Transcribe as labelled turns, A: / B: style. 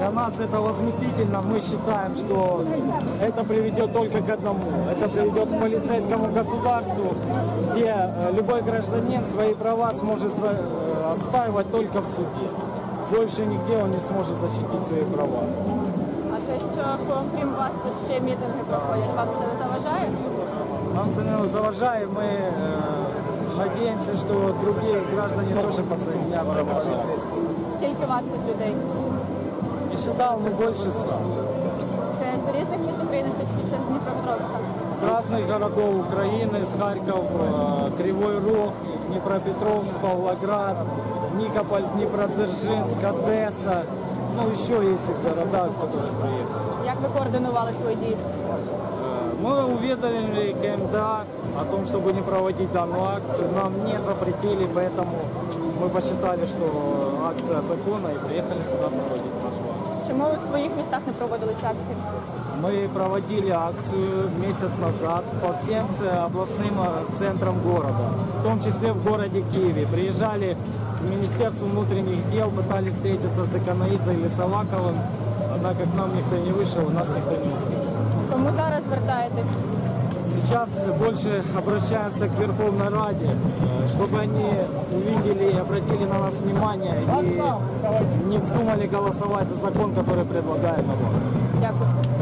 A: Для нас это возмутительно. Мы считаем, что это приведет только к одному. Это приведет к полицейскому государству, где любой гражданин свои права сможет отстаивать только в суде. Больше нигде он не сможет защитить свои права.
B: А те, що крім вас тут ще мітинги проходять, вам це не заважає?
A: Нам це не заважає. Ми надіємося, що інші граждані теж підсоединяться до нас.
B: Скільки вас тут людей?
A: Нещодавно більше 100.
B: Це з різних міст України, чи це з Дніпропетровська?
A: С разных городов Украины, с Харьков, Кривой Рог, Днепропетровск, Павлоград, Никополь, Днепродзержинск, Одесса. Ну, еще есть города, с которых приехали.
B: Як ви координували свої дії?
A: Мы уведомили КМДА о том, чтобы не проводить данную акцию. Нам не запретили, поэтому мы посчитали, что акция законна и приехали сюда проводить нашу акцию.
B: Чому ви в своїх містах не проводили ці акції?
A: Мы проводили акцию месяц назад по всем областным центрам города, в том числе в городе Киеве. Приезжали к Министерству внутренних дел, пытались встретиться с Деканоидзе или Салаковым, однако к нам никто не вышел, нас никто не услышал.
B: Кому зараз звертаєтесь?
A: Сейчас больше обращаемся к Верховной Раде, чтобы они увидели и обратили на нас внимание и не вздумали голосовать за закон, который предлагает народ.
B: Дякую.